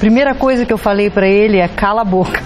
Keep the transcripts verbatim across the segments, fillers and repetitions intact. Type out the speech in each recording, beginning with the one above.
Primeira coisa que eu falei para ele é: cala a boca.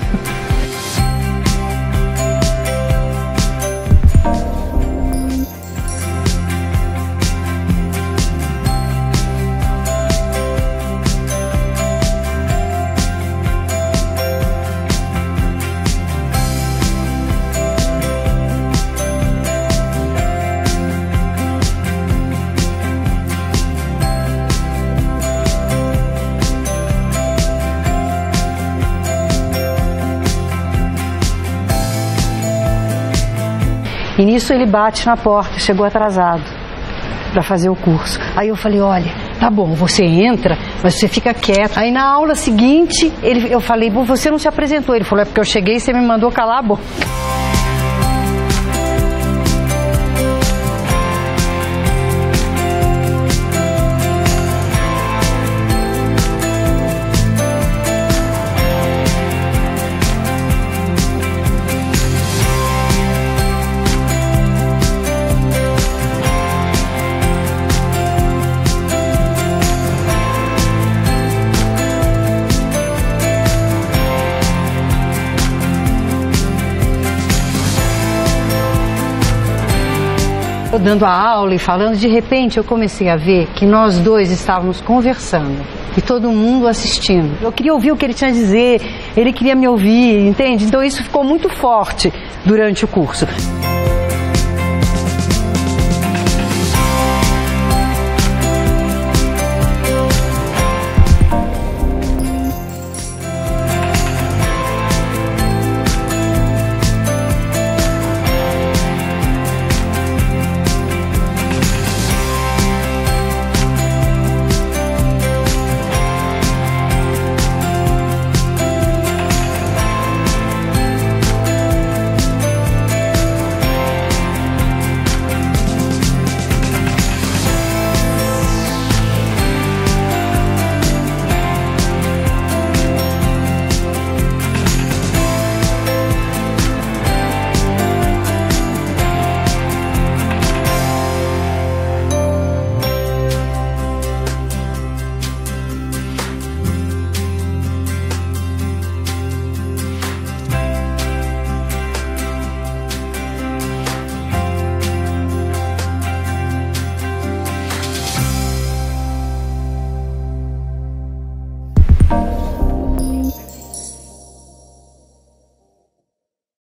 E nisso ele bate na porta, chegou atrasado para fazer o curso. Aí eu falei: olha, tá bom, você entra, mas você fica quieto. Aí na aula seguinte, ele, eu falei: você não se apresentou. Ele falou: é porque eu cheguei e você me mandou calar a boca. Eu dando a aula e falando, de repente eu comecei a ver que nós dois estávamos conversando e todo mundo assistindo. Eu queria ouvir o que ele tinha a dizer, ele queria me ouvir, entende? Então isso ficou muito forte durante o curso.